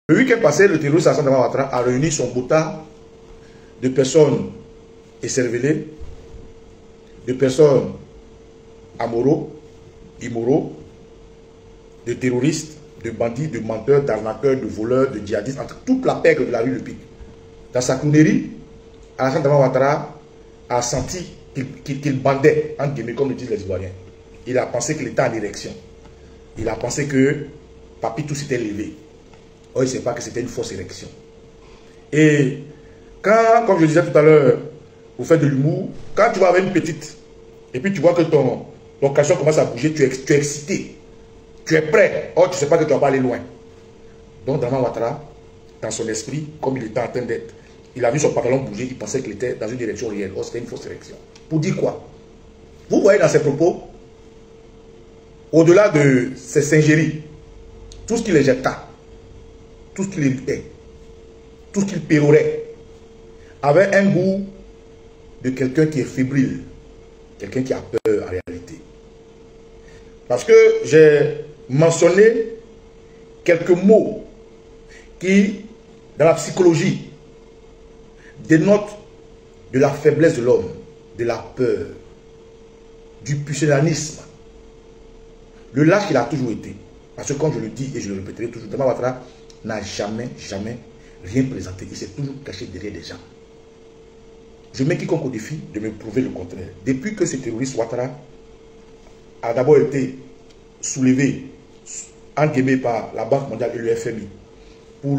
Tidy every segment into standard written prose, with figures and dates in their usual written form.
Le week-end passé, le terroriste Alassane Dramane Ouattara a réuni son quota de personnes écervelées, de personnes immoraux, de terroristes, de bandits, de menteurs, d'arnaqueurs, de voleurs, de djihadistes, entre toute la pègre de la rue Le Pic. Dans sa clownerie, Alassane Dramane Ouattara a senti qu'il bandait, entre guillemets, comme le disent les Ivoiriens. Il a pensé qu'il était en érection. Il a pensé que Papi tout s'était levé. Or, il ne sait pas que c'était une fausse érection. Et quand, comme je disais tout à l'heure, vous faites de l'humour, quand tu vas avec une petite, et puis tu vois que ton caleçon commence à bouger, tu es excité. Tu es prêt. Or, tu ne sais pas que tu vas pas aller loin. Donc, Dramane Ouattara, dans son esprit, comme il était en train d'être, il a vu son pantalon bouger, il pensait qu'il était dans une direction réelle. Or, c'était une fausse érection. Pour dire quoi? Vous voyez dans ses propos, au-delà de ses singeries, tout ce qu'il éjecta, tout ce qu'il évitait, tout ce qu'il pérorait, avait un goût de quelqu'un qui est fébrile, quelqu'un qui a peur en réalité. Parce que j'ai mentionné quelques mots qui, dans la psychologie, dénotent de la faiblesse de l'homme, de la peur, du pusillanimie. Le lâche qu'il a toujours été. Parce que comme je le dis et je le répéterai toujours, Dramane Ouattara n'a jamais rien présenté. Il s'est toujours caché derrière des gens. Je mets quiconque au défi de me prouver le contraire. Depuis que ce terroriste Ouattara a d'abord été soulevé, enguémé par la Banque mondiale et le FMI pour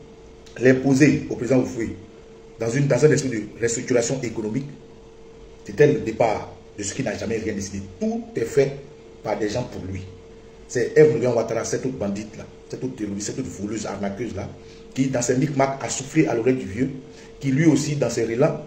l'imposer au président Oufoué dans un esprit de restructuration économique, c'était le départ de ce qui n'a jamais rien décidé. Tout est fait par des gens pour lui. C'est Ève Ouattara, cette autre bandite là, cette autre terroriste, cette autre voleuse, arnaqueuse là, qui dans ses micmacs a soufflé à l'oreille du vieux, qui lui aussi dans ses relents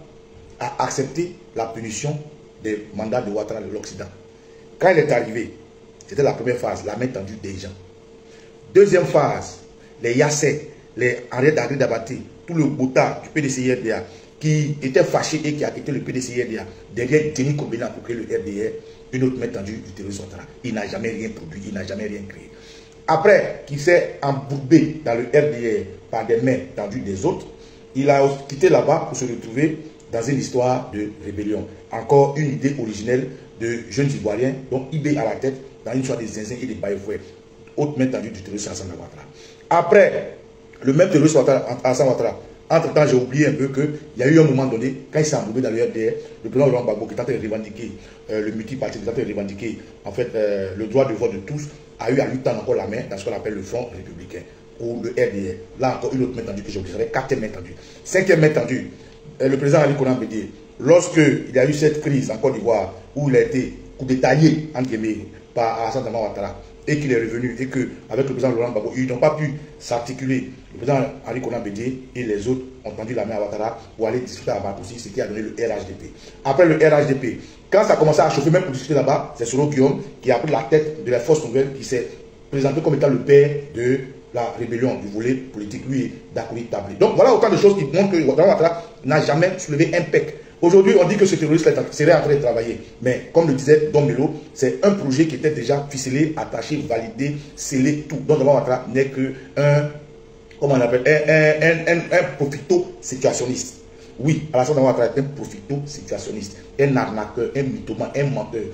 a accepté la punition des mandats de Ouattara de l'Occident. Quand il est arrivé, c'était la première phase, la main tendue des gens. Deuxième phase, les Yassé, les Henri Dabaté, tout le Bota du PDCI-RDA qui était fâché et qui a quitté le PDCI-RDA derrière Denis Kombela pour créer le RDR, une autre main tendue du terroriste Ouattara. Il n'a jamais rien produit, il n'a jamais rien créé. Après qu'il s'est embourbé dans le RDR par des mains tendues des autres, il a quitté là-bas pour se retrouver dans une histoire de rébellion. Encore une idée originelle de jeunes Ivoiriens, dont IB à la tête, dans une histoire des zinzins et des baïfouets. Autre main tendue du terroriste Alassane Ouattara. Après, le même terroriste Alassane Ouattara, entre-temps, j'ai oublié un peu qu'il y a eu un moment donné, quand il s'est embourbé dans le RDR, le président Laurent Gbagbo, qui tentait de revendiquer le multiparti, qui tentait de revendiquer en fait, le droit de vote de tous, a eu à lui tendre encore la main dans ce qu'on appelle le Front républicain, ou le RDR. Là encore, une autre main tendue que j'ai oublié, ça fait quatrième main tendue. Cinquième main tendue, le président Ali Konan Bédié, lorsqu'il y a eu cette crise en Côte d'Ivoire, où il a été coup détaillé, entre guillemets, par Alassane Dramane Ouattara, et qu'il est revenu, et qu'avec le président Laurent Gbagbo, ils n'ont pas pu s'articuler. Le président Ali Konan Bédié et les autres ont tendu la main à Ouattara pour aller discuter à Batoussi, ce qui a donné le RHDP. Après le RHDP, quand ça a commencé à chauffer, même pour discuter là-bas, c'est Soro Guillaume qui a pris la tête de la force nouvelle, qui s'est présenté comme étant le père de la rébellion, du volet politique, lui et Dakouri Tablé. Donc voilà autant de choses qui montrent que Dramane Ouattara n'a jamais soulevé un pec. Aujourd'hui, on dit que ce terroriste serait en train de travailler. Mais comme le disait Don Melo, c'est un projet qui était déjà ficelé, attaché, validé, scellé, tout. Donc Dramane Ouattara n'est qu'un, comment on appelle, un profito-situationniste. Oui, Alassane Dramane Ouattara est un profito-situationniste, un arnaqueur, un mythomane, un menteur.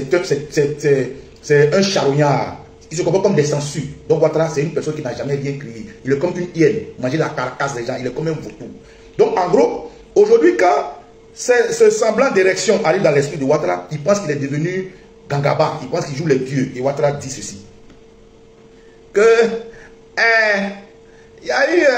C'est un charognard. Il se comporte comme des sangsues. Donc Ouattara, c'est une personne qui n'a jamais rien créé. Il est comme une hyène, manger la carcasse des gens, il est comme un vautour. Donc en gros, aujourd'hui, quand ce semblant d'érection arrive dans l'esprit de Ouattara, il pense qu'il est devenu Gangaba, il pense qu'il joue les dieux. Et Ouattara dit ceci, que il y a eu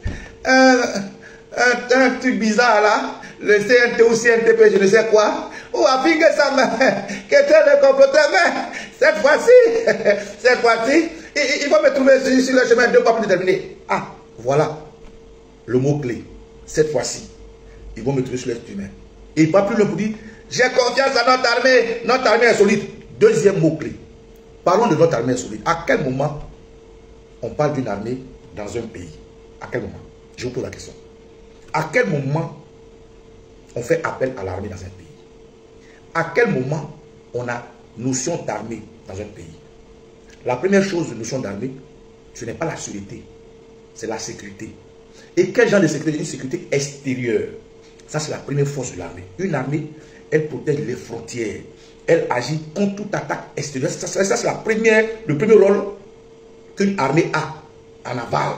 un truc bizarre là, le CNT ou CNTP, je ne sais quoi, où a fini que ça que tel le comploteur, mais cette fois-ci, il va me trouver sur le chemin deux fois plus déterminé. Ah, voilà le mot-clé. Cette fois-ci, ils vont me trouver sur l'être humain. Et pas plus le pour dire, j'ai confiance à notre armée est solide. Deuxième mot-clé. Parlons de notre armée solide. À quel moment on parle d'une armée dans un pays? À quel moment? Je vous pose la question. À quel moment on fait appel à l'armée dans un pays? À quel moment on a notion d'armée dans un pays? La première chose de notion d'armée, ce n'est pas la sûreté. c'est la sécurité. Et quel genre de sécurité? Une sécurité extérieure. Ça, c'est la première force de l'armée. Une armée, elle protège les frontières. Elle agit contre toute attaque extérieure. Ça c'est le premier rôle qu'une armée a en aval.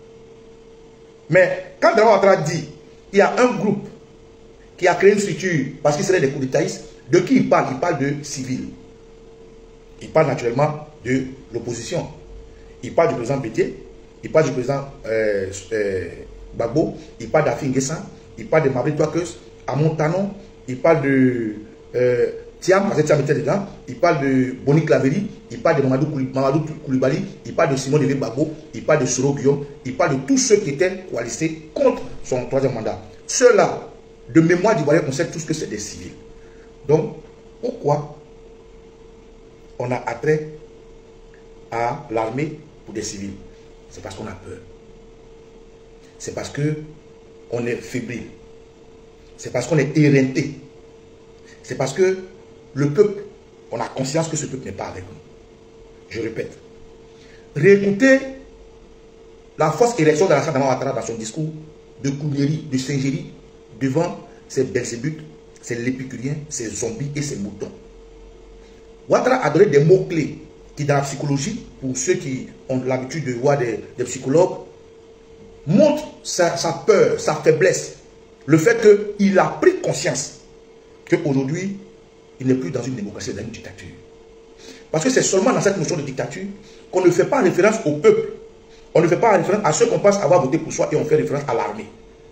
Mais quand Dramane Ouattara dit qu'il y a un groupe qui a créé une structure parce qu'il serait des coups d'étatistes, de qui il parle? Il parle de civils. Il parle naturellement de l'opposition. Il parle du président Bédié, il parle du président Gbagbo, il parle d'Afi N'Guessan, il parle de Mabé Touakeus, Amon Tanon, il parle de Thiam, parce que Thiam était dedans, il parle de Boni Claveri, il parle de Mamadou Koulibaly, il parle de Simon Délé Gbagbo, il parle de Soro Guillaume, il parle de tous ceux qui étaient coalisés contre son troisième mandat. Ceux-là, de mémoire d'Ivoirien, on sait tous que c'est des civils. Donc, pourquoi on a attrait à l'armée pour des civils? C'est parce qu'on a peur. C'est parce qu'on est fébrile. C'est parce qu'on est éreinté. C'est parce que le peuple, on a conscience que ce peuple n'est pas avec nous. Je répète. Réécoutez la fausse érection d'Alassane Dramane Ouattara dans son discours de Koulieri, de Saint-Géry, devant ses belzébuth, ses lépicuriens, ses zombies et ses moutons. Ouattara a donné des mots-clés qui, dans la psychologie, pour ceux qui ont l'habitude de voir des psychologues, montrent sa peur, sa faiblesse. Le fait qu'il a pris conscience qu'aujourd'hui, il n'est plus dans une démocratie, dans une dictature. Parce que c'est seulement dans cette notion de dictature qu'on ne fait pas référence au peuple. On ne fait pas référence à ceux qu'on pense avoir voté pour soi et on fait référence à l'armée.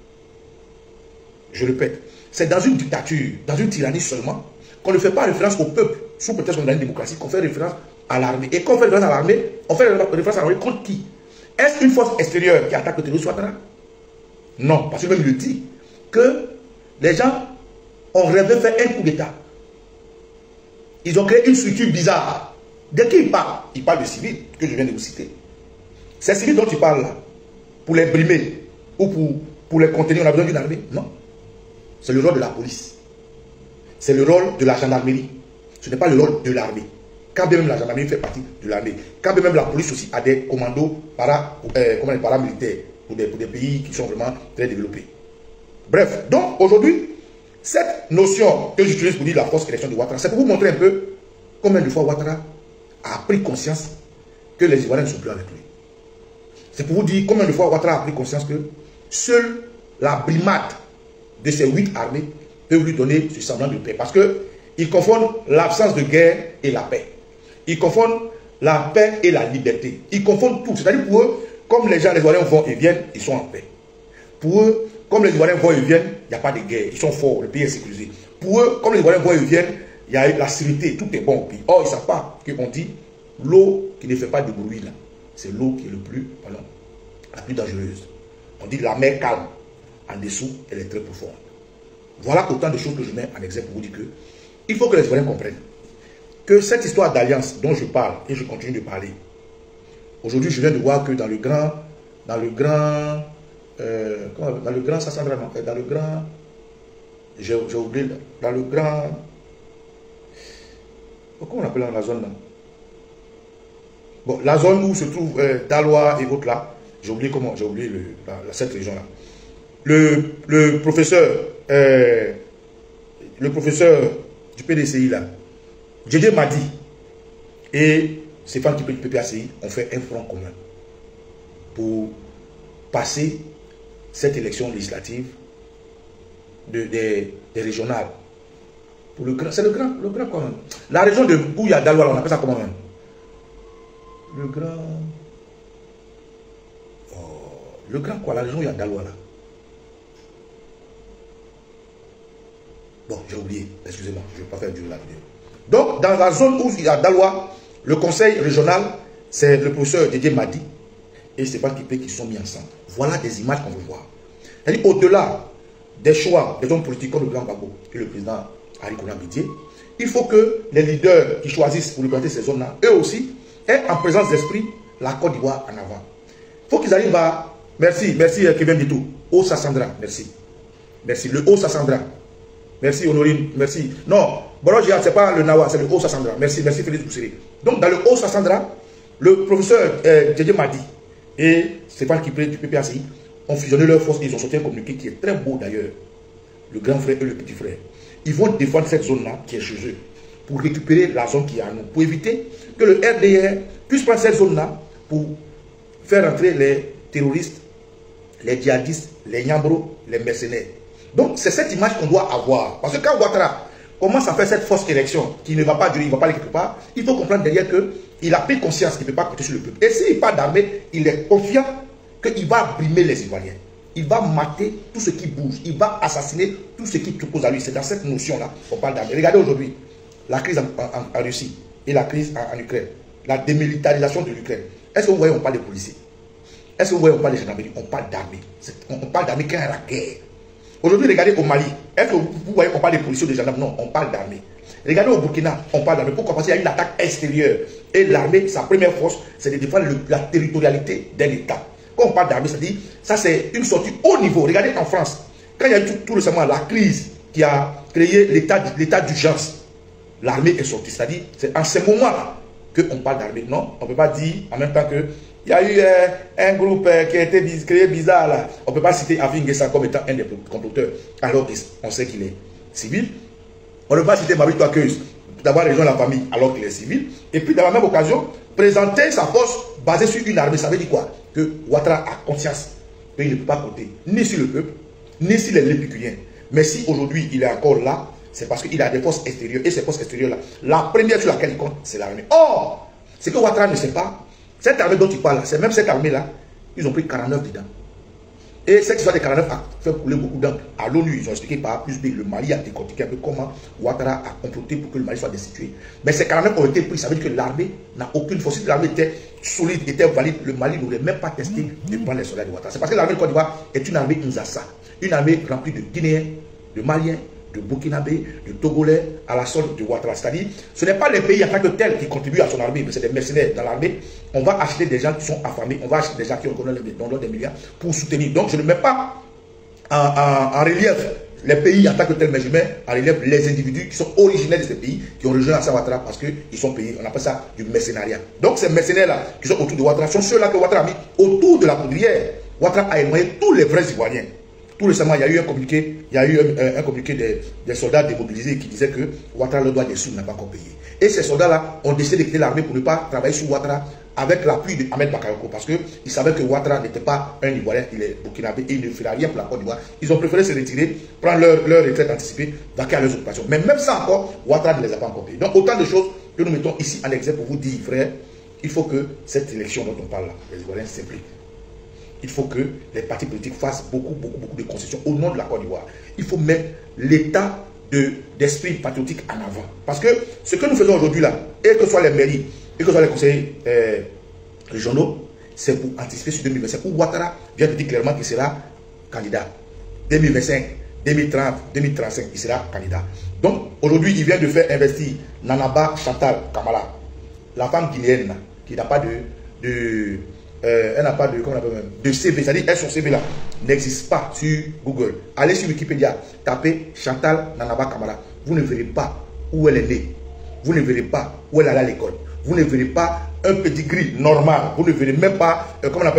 Je répète, c'est dans une dictature, dans une tyrannie seulement, qu'on ne fait pas référence au peuple, sous prétexte qu'on est dans une démocratie, qu'on fait référence à l'armée. Et quand on fait référence à l'armée, on fait référence à l'armée contre qui? Est-ce une force extérieure qui attaque le terrorisme Ouattara? Non, parce que même il le dit, que les gens ont rêvé faire un coup d'État. Ils ont créé une structure bizarre. De qui il parle? Il parle de civils, que je viens de vous citer. Ces civils dont il parle là, pour les brimer, ou pour les contenir, on a besoin d'une armée? Non. C'est le rôle de la police. C'est le rôle de la gendarmerie. Ce n'est pas le rôle de l'armée. Quand bien même la gendarmerie fait partie de l'armée. Quand bien même la police aussi a des commandos paramilitaires pour des pays qui sont vraiment très développés. Bref, donc aujourd'hui, cette notion que j'utilise pour dire la force élection de Ouattara, c'est pour vous montrer un peu combien de fois Ouattara a pris conscience que les Ivoiriens ne sont plus avec lui. C'est pour vous dire combien de fois Ouattara a pris conscience que seule la brimade de ces 8 armées peuvent lui donner ce semblant de paix. Parce qu'ils confondent l'absence de guerre et la paix. Ils confondent la paix et la liberté. Ils confondent tout. C'est-à-dire pour eux, comme les Ivoiriens vont et viennent, ils sont en paix. Pour eux, comme les Ivoiriens vont et viennent, il n'y a pas de guerre. Ils sont forts, le pays est sécurisé. Pour eux, comme les Ivoiriens vont et viennent, il y a la sécurité, tout est bon au pays. Or, ils ne savent pas qu'on dit l'eau qui ne fait pas de bruit, là, c'est l'eau qui est la plus dangereuse. On dit la mer calme, en dessous, elle est très profonde. Voilà autant de choses que je mets en exemple pour vous dire que il faut que les Ivoiriens comprennent que cette histoire d'alliance dont je parle, et je continue de parler, aujourd'hui, je viens de voir que dans le grand Sassandra, dans le grand, j'ai oublié, dans le grand, comment on appelle la zone là? Bon, la zone où se trouve Daloa et autres là, j'ai oublié comment, j'ai oublié cette région là. Le professeur du PDCI là, Djedje Madi et Stéphane Kipé du PPACI ont fait un front commun pour passer cette élection législative des régionales. C'est le grand quoi même. La région de Bouya Daloa, on appelle ça comment même? Le grand quoi, la région où il y a Daloa là. Bon, j'ai oublié, excusez-moi, je ne vais pas faire durer la vidéo. Donc, dans la zone où il y a Daloa, le conseil régional, c'est le professeur Djedje Madi et Stéphane Kipé qui sont mis ensemble. Voilà des images qu'on veut voir. C'est-à-dire, au-delà des choix des hommes politiques comme le grand Gbagbo et le président Henri Konan Bédié, il faut que les leaders qui choisissent pour représenter ces zones-là, eux aussi, aient en présence d'esprit la Côte d'Ivoire en avant. Il faut qu'ils arrivent à... Merci Kevin Ditou. Haut-Sassandra, merci. Merci, le Haut-Sassandra. Merci Honorine, merci. Non, Borojia, ce n'est pas le Nawa, c'est le Haut-Sassandra. Merci Félix Bousséré. Donc dans le Haut-Sassandra, le professeur Djedje Madi et Stéphane Kipré du PPACI ont fusionné leurs forces et ils ont sorti un communiqué qui est très beau d'ailleurs. Le grand frère et le petit frère. Ils vont défendre cette zone-là qui est chez eux pour récupérer la zone qui est à nous. Pour éviter que le RDR puisse prendre cette zone-là pour faire entrer les terroristes, les djihadistes, les nyambros, les mercenaires. Donc c'est cette image qu'on doit avoir. Parce que quand Ouattara commence à faire cette fausse élection qui ne va pas durer, il ne va pas aller quelque part, il faut comprendre derrière qu'il a pris conscience qu'il ne peut pas compter sur le peuple. Et s'il parle d'armée, il est confiant qu'il va brimer les Ivoiriens. Il va mater tout ce qui bouge. Il va assassiner tout ce qui s'oppose à lui. C'est dans cette notion-là qu'on parle d'armée. Regardez aujourd'hui la crise en Russie et la crise en Ukraine. La démilitarisation de l'Ukraine. Est-ce que vous voyez, on parle de policiers? Est-ce que vous voyez, on parle de gendarmerie? On parle d'armée. On parle d'armée quand il y a la guerre. Aujourd'hui, regardez au Mali. Est-ce que vous voyez qu'on parle de policiers ou de gendarmes? Non, on parle d'armée. Regardez au Burkina, on parle d'armée. Pourquoi? Parce qu'il y a une attaque extérieure. Et l'armée, sa première force, c'est de défendre la territorialité d'un État. Quand on parle d'armée, c'est-à-dire, ça c'est une sortie haut niveau. Regardez en France, quand il y a eu tout récemment la crise qui a créé l'état d'urgence, l'armée est sortie. C'est-à-dire, c'est en ce moment qu'on parle d'armée. Non, on ne peut pas dire en même temps que il y a eu un groupe qui a été créé bizarre là. On ne peut pas citer Afin Guessa comme étant un des comploteurs, alors qu'on sait qu'il est civil. On ne peut pas citer Marie Toakeus d'avoir rejoint la famille alors qu'il est civil. Et puis, dans la même occasion, présenter sa force basée sur une armée, ça veut dire quoi? Que Ouattara a conscience qu'il ne peut pas compter ni sur le peuple, ni sur les Lépicuriens. Mais si aujourd'hui il est encore là, c'est parce qu'il a des forces extérieures. Et ces forces extérieures-là, la première sur laquelle il compte, c'est l'armée. Or, ce que Ouattara ne sait pas, cette armée dont il parle, c'est même cette armée-là, ils ont pris 49 dedans. Et cette histoire des 49 a fait couler beaucoup d'encre. À l'ONU, ils ont expliqué par A plus B, le Mali a décortiqué un peu comment Ouattara a comploté pour que le Mali soit destitué. Mais ces 49 ont été pris, ça veut dire que l'armée n'a aucune force. Si l'armée était solide, était valide, le Mali n'aurait même pas testé de prendre les soldats de Ouattara. C'est parce que l'armée de Côte d'Ivoire est une armée Nzassa, une armée remplie de Guinéens, de Maliens, de Burkinabé, de Togolais, à la solde de Ouattara. C'est-à-dire, ce n'est pas les pays en tant que tels qui contribuent à son armée, mais c'est des mercenaires dans l'armée. On va acheter des gens qui sont affamés, on va acheter des gens qui ont donné des milliards pour soutenir. Donc, je ne mets pas en relief les pays en tant que tels, mais je mets en relief les individus qui sont originaires de ces pays, qui ont rejoint Ouattara parce qu'ils sont payés. On appelle ça du mercenariat. Donc, ces mercenaires-là qui sont autour de Ouattara sont ceux-là que Ouattara a mis autour de la poudrière. Ouattara a éloigné tous les vrais Ivoiriens. Tout récemment, il y a eu un communiqué, des soldats démobilisés qui disaient que Ouattara leur doit des sous, n'a pas encore payé. Et ces soldats-là ont décidé de quitter l'armée pour ne pas travailler sur Ouattara avec l'appui d'Ahmed Bakayoko, parce qu'ils savaient que Ouattara n'était pas un Ivoirien, il est burkinabé et il ne fera rien pour la Côte d'Ivoire. Ils ont préféré se retirer, prendre leur retraite anticipée, vaquer à leurs occupations. Mais même ça encore, Ouattara ne les a pas encore payés. Donc autant de choses que nous mettons ici en exemple pour vous dire, frère, il faut que cette élection dont on parle là, les Ivoiriens s'impliquent. Il faut que les partis politiques fassent beaucoup de concessions au nom de la Côte d'Ivoire. Il faut mettre l'état d'esprit patriotique en avant. Parce que ce que nous faisons aujourd'hui là, et que ce soit les mairies, et que ce soit les conseils régionaux, c'est pour anticiper sur 2025. Où Ouattara vient de dire clairement qu'il sera candidat. 2025, 2030, 2035, il sera candidat. Donc aujourd'hui, il vient de faire investir Nanaba Chantal Kamala, la femme guinéenne qui n'a pas elle n'a pas de CV, c'est-à-dire son CV là n'existe pas sur Google. Allez sur Wikipédia, tapez Chantal Nanaba Kamala. Vous ne verrez pas où elle est née. Vous ne verrez pas où elle allait à l'école. Vous ne verrez pas un petit gris normal. Vous ne verrez même pas, comment on appelle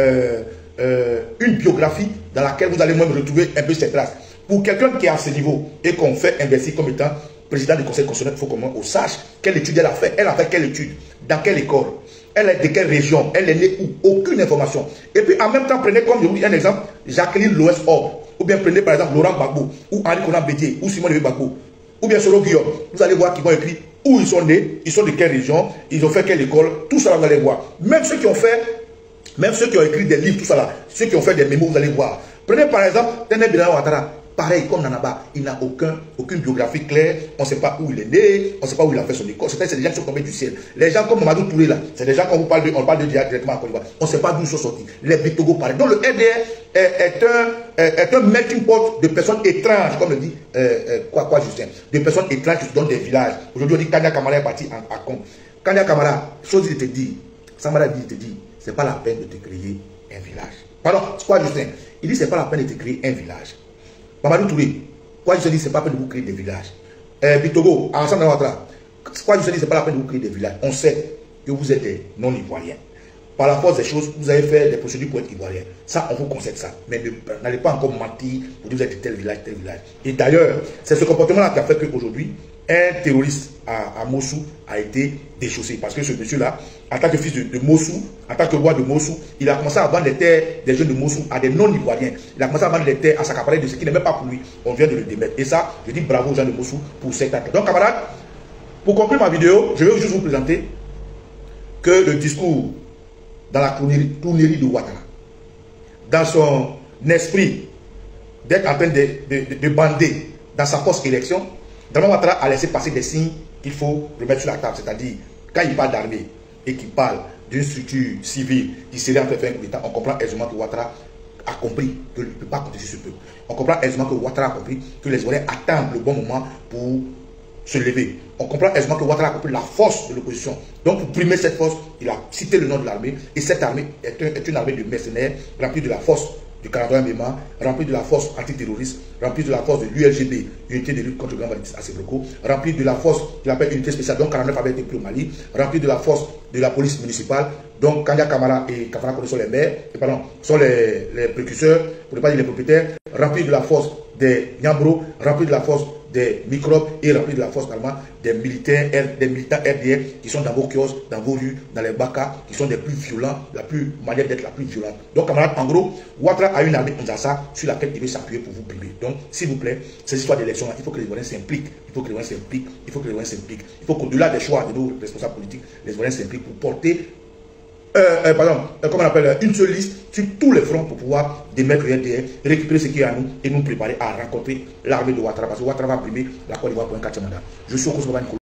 même, une biographie dans laquelle vous allez même retrouver un peu ses traces. Pour quelqu'un qui est à ce niveau et qu'on fait investir comme étant président du conseil constitutionnel, il faut qu'on sache quelle étude elle a fait. Elle a fait quelle étude? Dans quelle école? Elle est de quelle région? Elle est née où? Aucune information. Et puis en même temps, prenez comme je vous dis un exemple, Jacqueline Loès Orbe. Ou bien prenez par exemple Laurent Gbagbo, ou Henri Konan Bédié, ou Simon Lévy Gbagbo, ou bien Soro Guillaume. Vous allez voir qu'ils vont écrire où ils sont nés, ils sont de quelle région, ils ont fait quelle école, tout ça vous allez voir. Même ceux qui ont fait, même ceux qui ont écrit des livres, tout ça là, ceux qui ont fait des mémos, vous allez voir. Prenez par exemple Téné Bilal Ouattara. Pareil, comme Nanaba, il n'a aucune biographie claire. On ne sait pas où il est né, on ne sait pas où il a fait son école. C'est des gens qui sont tombés du ciel. Les gens comme Mamadou Touré là, c'est des gens qu'on parle de directement à Côte d'Ivoire. On ne sait pas d'où ils sont sortis. Les Bitogo pareil. Donc le RDR est un melting pot de personnes étranges, comme le dit Justin. De personnes étranges qui se donnent des villages. Aujourd'hui, on dit Kanya Kamara est parti à Con. Kanya Kamara, chose il te dit, Samara dit, il te dit, c'est pas la peine de te créer un village. Pardon, quoi Justin? Il dit c'est pas la peine de te créer un village. Mamadou Touré, quoi je dis, c'est pas la peine de vous créer des villages. Bitogo, ensemble dans votre quoi je dis, c'est pas la peine de vous créer des villages. On sait que vous êtes des non-ivoiriens. par la force des choses, vous avez fait des procédures pour être ivoirien. Ça, on vous concède ça. Mais n'allez pas encore mentir pour dire que vous êtes de tel village, tel village. Et d'ailleurs, c'est ce comportement-là qui a fait qu'aujourd'hui, un terroriste à Mossou a été déchaussé. Parce que ce monsieur-là, en tant que fils de Mossou, en tant que roi de Mossou, il a commencé à vendre les terres des jeunes de Mossou à des non-ivoiriens. Il a commencé à vendre les terres à s'accaparer de ce qui n'est même pas pour lui. On vient de le démettre. Et ça, je dis bravo aux gens de Mossou pour cet acte. Donc, camarades, pour conclure ma vidéo, je vais juste vous présenter que le discours dans la tournerie de Ouattara, dans son esprit d'être en train de bander dans sa force élection, Draman Ouattara a laissé passer des signes qu'il faut remettre sur la table. C'est-à-dire, quand il parle d'armée et qu'il parle d'une structure civile qui serait en train de faire un coup d'État, on comprend aisément que Ouattara a compris qu'il ne peut pas compter sur ce peuple. On comprend aisément que Ouattara a compris que les Ivoiriens attendent le bon moment pour se lever. On comprend aisément que Ouattara a compris la force de l'opposition. Donc, pour primer cette force, il a cité le nom de l'armée. Et cette armée est une armée de mercenaires remplie de la force du 41 MMA, remplie de la force antiterroriste, remplie de la force de l'ULGB, Unité de lutte contre le grand banditisme à Sébroko, remplie de la force qu'il appelle Unité spéciale, donc 49 avait été pris au Mali, remplie de la force de la police municipale, donc Kanya Kamara et Kafana Koné sont les maires, sont les précurseurs, pour ne pas dire les propriétaires, remplie de la force des Nyambro, remplie de la force des microbes et rempli de la force allemande, des militants RDR qui sont dans vos kiosques, dans vos rues, dans les bakas, qui sont des plus violents, la manière d'être la plus violente. Donc, camarades, en gros, Ouattara a une armée Nzassa sur laquelle il veut s'appuyer pour vous primer. Donc, s'il vous plaît, ces histoires d'élection, il faut que les Ivoiriens s'impliquent. Il faut que les Ivoiriens s'impliquent. Il faut que les Ivoiriens s'impliquent. Il faut qu'au-delà des choix de nos responsables politiques, les Ivoiriens s'impliquent pour porter comment on appelle, une seule liste sur tous les fronts pour pouvoir démettre le RDR, récupérer ce qu'il y a à nous et nous préparer à rencontrer l'armée de Ouattara. Parce que Ouattara va primer la Côte d'Ivoire pour un 4e mandat. Je suis au Kosovo.